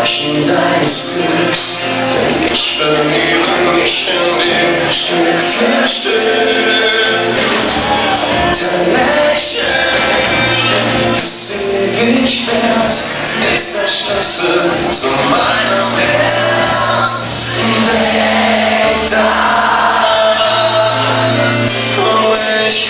Zeichen deines Glücks, denn ich verliere mich in dir Stück für Stück. Dein Lächeln, das ewig währt, ist der Schlüssel zu meinem Herz. Denk daran, wo ich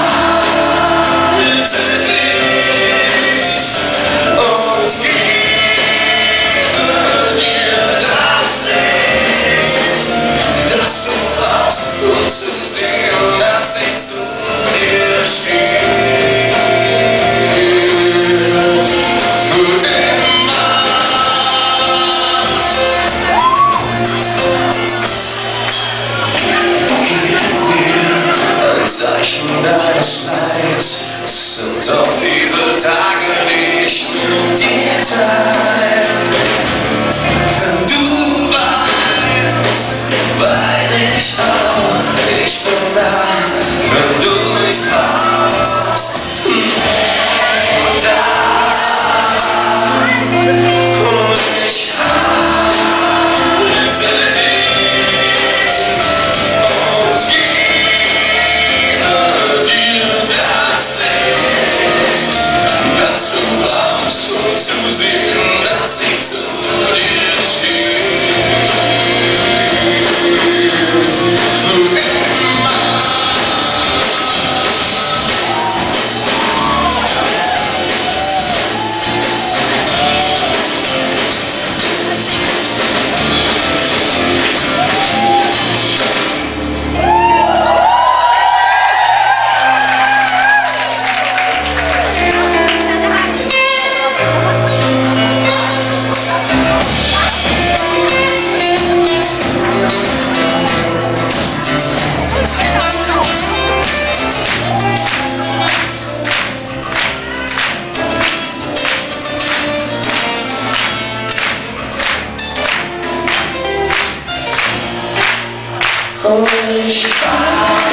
halte dich und gebe dir das Licht, das du brauchst, um zu sehen, dass ich zu dir stehe. Zeichen deines Leids, es sind auch diese Tage, die ich mit dir teile. Wenn du weinst, weine ich auch, ich bin da, wenn du mich brauchst. Und da, wo ich halte dich und zu sehen, dass ich zu dir stehe. Für immer. Oh, ich